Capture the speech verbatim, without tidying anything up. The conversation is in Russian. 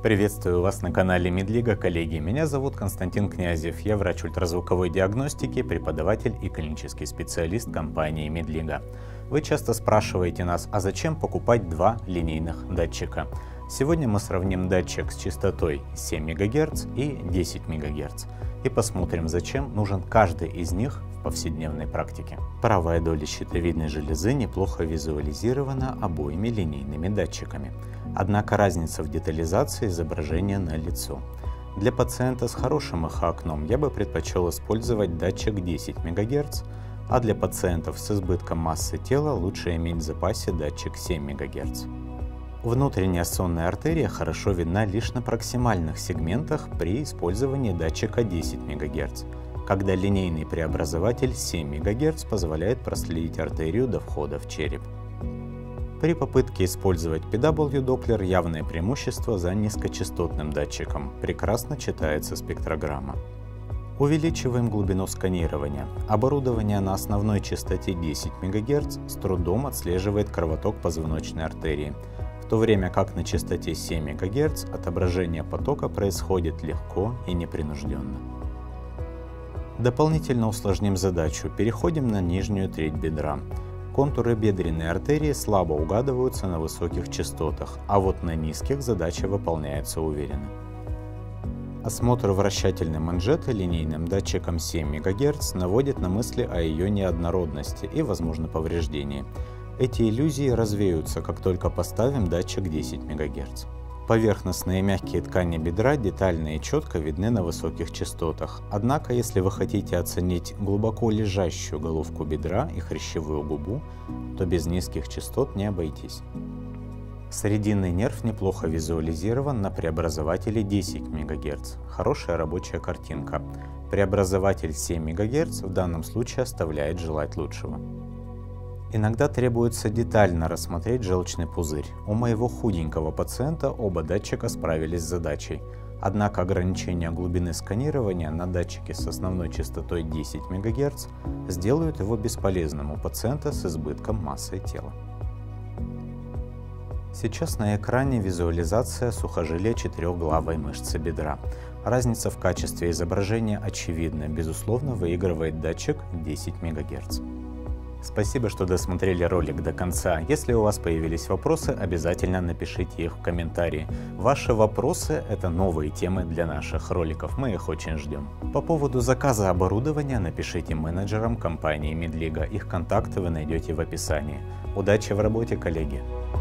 Приветствую вас на канале Медлига, коллеги. Меня зовут Константин Князев. Я врач ультразвуковой диагностики, преподаватель и клинический специалист компании Медлига. Вы часто спрашиваете нас, а зачем покупать два линейных датчика? Сегодня мы сравним датчик с частотой семь мегагерц и десять мегагерц и посмотрим, зачем нужен каждый из них в повседневной практике. Правая доля щитовидной железы неплохо визуализирована обоими линейными датчиками. Однако разница в детализации изображения налицо. Для пациента с хорошим ЭХ-окном я бы предпочел использовать датчик десять мегагерц, а для пациентов с избытком массы тела лучше иметь в запасе датчик семь мегагерц. Внутренняя сонная артерия хорошо видна лишь на проксимальных сегментах при использовании датчика десять мегагерц, когда линейный преобразователь семь мегагерц позволяет проследить артерию до входа в череп. При попытке использовать пи дабл ю Doppler явное преимущество за низкочастотным датчиком, прекрасно читается спектрограмма. Увеличиваем глубину сканирования. Оборудование на основной частоте десять мегагерц с трудом отслеживает кровоток позвоночной артерии, в то время как на частоте семь мегагерц отображение потока происходит легко и непринужденно. Дополнительно усложним задачу, переходим на нижнюю треть бедра. Контуры бедренной артерии слабо угадываются на высоких частотах, а вот на низких задача выполняется уверенно. Осмотр вращательной манжеты линейным датчиком семь мегагерц наводит на мысли о ее неоднородности и, возможно, повреждении. Эти иллюзии развеются, как только поставим датчик десять мегагерц. Поверхностные мягкие ткани бедра детально и четко видны на высоких частотах. Однако, если вы хотите оценить глубоко лежащую головку бедра и хрящевую губу, то без низких частот не обойтись. Срединный нерв неплохо визуализирован на преобразователе десять мегагерц. Хорошая рабочая картинка. Преобразователь семь мегагерц в данном случае оставляет желать лучшего. Иногда требуется детально рассмотреть желчный пузырь. У моего худенького пациента оба датчика справились с задачей. Однако ограничение глубины сканирования на датчике с основной частотой десять мегагерц сделают его бесполезным у пациента с избытком массы тела. Сейчас на экране визуализация сухожилия четырехглавой мышцы бедра. Разница в качестве изображения очевидна, безусловно, выигрывает датчик десять мегагерц. Спасибо, что досмотрели ролик до конца. Если у вас появились вопросы, обязательно напишите их в комментарии. Ваши вопросы – это новые темы для наших роликов, мы их очень ждем. По поводу заказа оборудования напишите менеджерам компании Медлига, их контакты вы найдете в описании. Удачи в работе, коллеги!